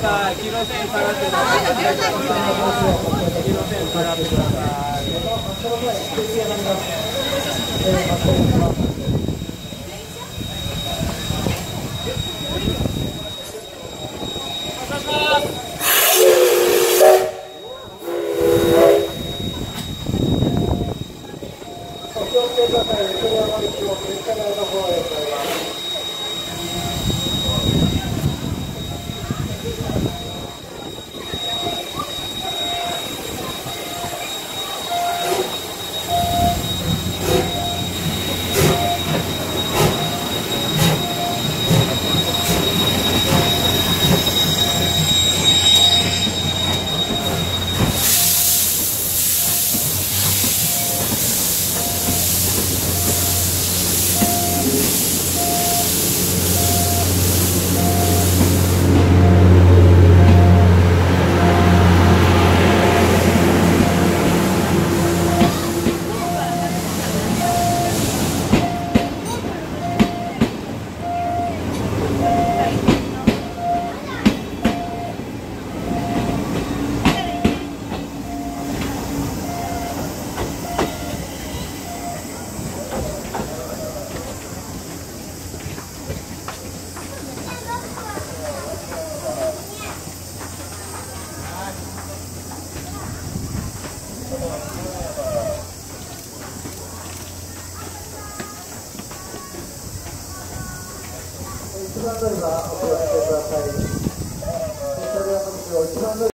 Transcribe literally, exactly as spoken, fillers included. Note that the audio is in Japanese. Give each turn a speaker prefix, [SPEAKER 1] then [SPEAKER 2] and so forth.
[SPEAKER 1] さい。黄色線下がってください。黄色線下がってください。一番乗りはお気をつけください。